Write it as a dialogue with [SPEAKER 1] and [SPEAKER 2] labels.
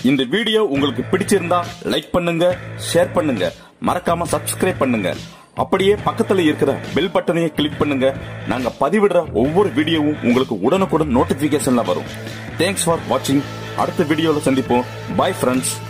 [SPEAKER 1] இந்த வீடியோ உங்களுக்கு பிடிச்சிருந்தா லைக் பண்ணுங்க, ஷேர் பண்ணுங்க, மறக்காம சப்ஸ்கிரைப் பண்ணுங்க. அப்படியே பக்கத்துல இருக்கிற பெல் பட்டனையை கிளிக் பண்ணுங்க. நாங்க பதிவிடுற ஒவ்வொரு வீடியோவும் உங்களுக்கு உடனுக்குடன் நோட்டிபிகேஷன்ல வரும். தேங்க்ஸ் ஃபார் வாட்சிங். அடுத்த வீடியோல சந்திப்போம். Bye friends.